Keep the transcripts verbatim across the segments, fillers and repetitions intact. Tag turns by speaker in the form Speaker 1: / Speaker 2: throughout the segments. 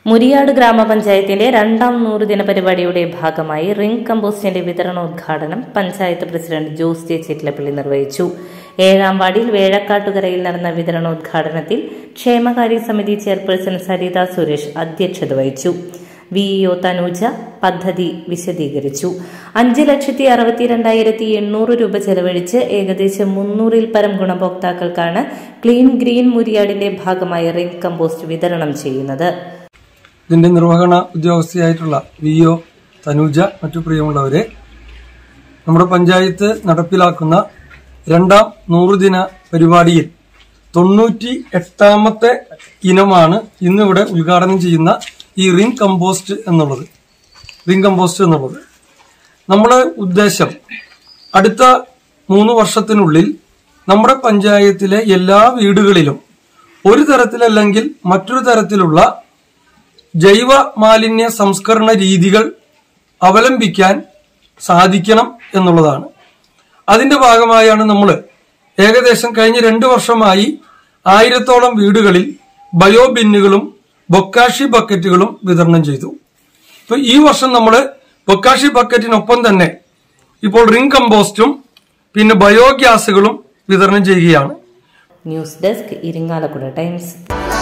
Speaker 1: മുരിയാട് ഗ്രാമപഞ്ചായത്തിന്റെ രണ്ടാം നൂറുദിന പരിപാടിയുടെ ഭാഗമായി റിംഗ് കമ്പോസ്റ്റിന്റെ വിതരണോദ്ഘാടനം പഞ്ചായത്ത് പ്രസിഡന്റ് ജോസ് ജെ ചിറ്റലപ്പള്ളി നിർവഹിച്ചു. ഏഴാം വാർഡിൽ വേഴക്കാട്ടുകരയിൽ നടന്ന വിതരണോദ്ഘാടനത്തിൽ ക്ഷേമകാര്യ സമിതി ചെയർപേഴ്സൺ സരിത സുരേഷ് അധ്യക്ഷത വഹിച്ചു. വിഇഒ തനൂജ പദ്ധതി വിശദീകരിച്ചു. അഞ്ച് ലക്ഷത്തി അറുപത്തിരണ്ടായിരത്തി എണ്ണൂറ് രൂപ ചെലവഴിച്ച് ഏകദേശം മുന്നൂറിൽ പരം ഗുണഭോക്താക്കൾക്കാണ് ക്ലീൻ ഗ്രീൻ മുരിയാടിന്റെ ഭാഗമായി റിംഗ് കമ്പോസ്റ്റ് വിതരണം ചെയ്യുന്നത്.
Speaker 2: ഇതിന്റെ നിർവഹണ ഉദ്യോഗസ്ഥയായിട്ടുള്ള വിഇഒ തനൂജ, മറ്റു പ്രിയമുള്ളവരെ, നമ്മുടെ പഞ്ചായത്ത് നടപ്പിലാക്കുന്ന രണ്ടാം നൂറുദിന പരിപാടിയിൽ തൊണ്ണൂറ്റി എട്ടാമത്തെ ഇനമാണ് ഇന്നിവിടെ ഉദ്ഘാടനം ചെയ്യുന്ന ഈ റിംഗ് കമ്പോസ്റ്റ് എന്നുള്ളത്. റിംഗ് കമ്പോസ്റ്റ് എന്നുള്ളത് നമ്മുടെ ഉദ്ദേശം അടുത്ത മൂന്ന് വർഷത്തിനുള്ളിൽ നമ്മുടെ പഞ്ചായത്തിലെ എല്ലാ വീടുകളിലും ഒരു തരത്തിലല്ലെങ്കിൽ മറ്റൊരു തരത്തിലുള്ള ജൈവ മാലിന്യ സംസ്കരണ രീതികൾ അവലംബിക്കാൻ സാധിക്കണം എന്നുള്ളതാണ്. അതിന്റെ ഭാഗമായാണ് നമ്മൾ ഏകദേശം കഴിഞ്ഞ രണ്ടു വർഷമായി ആയിരത്തോളം വീടുകളിൽ ബയോ ബിന്നുകളും ബൊക്കാഷി ബക്കറ്റുകളും വിതരണം ചെയ്തു. ഇപ്പൊ ഈ വർഷം നമ്മൾ ബൊക്കാഷി ബക്കറ്റിനൊപ്പം തന്നെ ഇപ്പോൾ റിംഗ് കമ്പോസ്റ്റും പിന്നെ ബയോഗ്യാസുകളും വിതരണം ചെയ്യുകയാണ്.
Speaker 1: News desk, Irinjalakuda Times.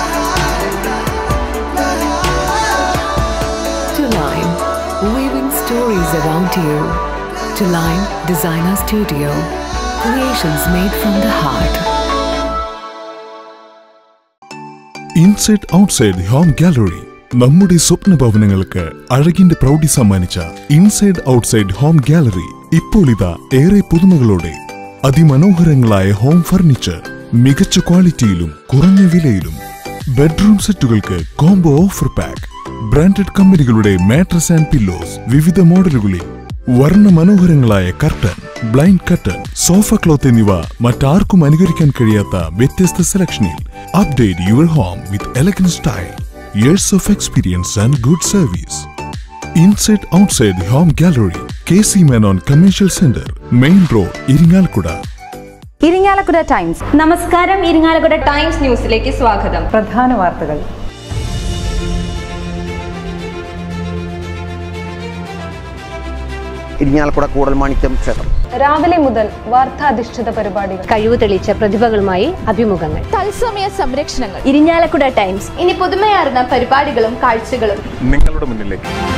Speaker 3: Tuline, weaving stories around you. Tuline Designer Studio, creations made from the heart.
Speaker 4: Inside Outside Home Gallery, നമ്മുടെ സ്വപ്ന ഭവനങ്ങൾക്ക് അഴകിന്റെ പ്രൗഢി സമ്മാനിച്ച ഇൻസൈഡ് ഔട്ട്സൈഡ് ഹോം ഗാലറി ഇപ്പോൾ ഇതാ ഏറെ പുതുമകളോടെ. അതിമനോഹരങ്ങളായ ഹോം ഫർണിച്ചർ മികച്ച ക്വാളിറ്റിയിലും കുറഞ്ഞ വിലയിലും. ബെഡ്റൂം സെറ്റുകൾക്ക് കോംബോ ഓഫർ പാക്ക്. ബ്രാൻഡഡ് കമ്പനികളുടെ മാട്രസ് ആൻഡ് പില്ലോസ് വിവിധ മോഡലുകളിൽ. വർണ്ണ മനോഹരങ്ങളായ curtain, blind curtain, sofa cloth എന്നിവ മറ്റാർക്കും അനുകരിക്കാൻ കഴിയാത്ത വ്യത്യസ്ത സെലക്ഷനിൽ. Update your home with elegant style, years of experience and good service. Inside outside home gallery, K C Menon Commercial Center, Main Road, Irinjalakuda.
Speaker 5: Irinjalakuda Times. നമസ്കാരം, ഇരിങ്ങാലക്കുട ടൈംസ് ന്യൂസിലേക്ക് സ്വാഗതം. പ്രധാന വാർത്തകൾ.
Speaker 6: ഇരിങ്ങാലക്കുട കൂടൽമാണിക്യം ക്ഷേത്രം.
Speaker 5: രാവിലെ മുതൽ വാർത്താധിഷ്ഠിത പരിപാടികൾ, കഴിവ് തെളിയിച്ച പ്രതിഭകളുമായി അഭിമുഖങ്ങൾ, തത്സമയ സംരക്ഷണങ്ങൾ. ഇരിങ്ങാലക്കുട ടൈംസ് ഇനി പുതുമയാർന്ന പരിപാടികളും കാഴ്ചകളും
Speaker 4: നിങ്ങളുടെ മുന്നിലേക്ക്.